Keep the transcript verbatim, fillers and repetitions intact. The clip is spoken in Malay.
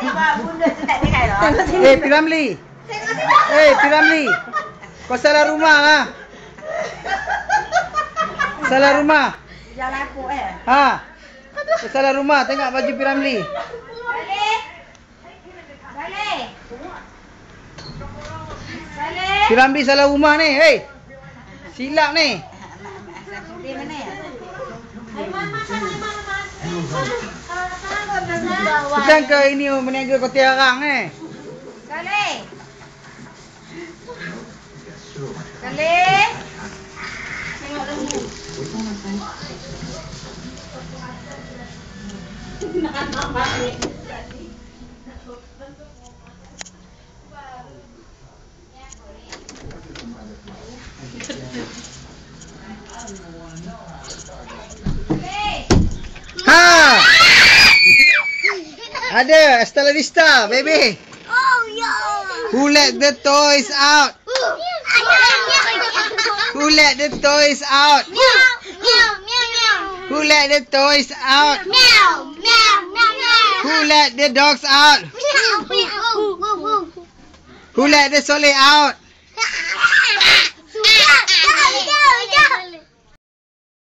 Bunda tu tak dengar lah. Eh, Piramli. Eh, Piramli. Kau salah rumah ah. Salah rumah. Jalan aku eh. Ha. Kau salah rumah. Tengok baju Piramli. Saleh. Saleh. Saleh. Piramli salah rumah ni. Hei. Silap ni. Di mana ya? Bukan ke ini meniaga kau tiarang eh? Saleh. Saleh. Tengok dulu. Ha. Ada, hasta la vista, baby. Oh, yo. Who let the toys out? Who let the toys out? Meow, meow, meow, meow. Who let the toys out? Meow, meow, meow, meow. Who let the dogs out? Meow, meow, woo, woo, woo. Who let the Soleh out?